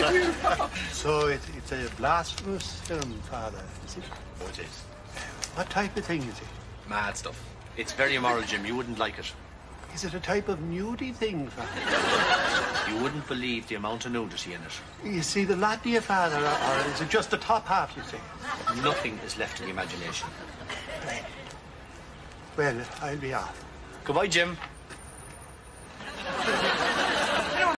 So it's a blasphemous film, Father, is it? Oh, it is. What type of thing is it? Mad stuff. It's very immoral, Jim. You wouldn't like it. Is it a type of nudie thing, Father? You wouldn't believe the amount of nudity in it. You see the lot, dear Father, or is it just the top half, you say? Nothing is left to the imagination. Well, I'll be off. Goodbye, Jim.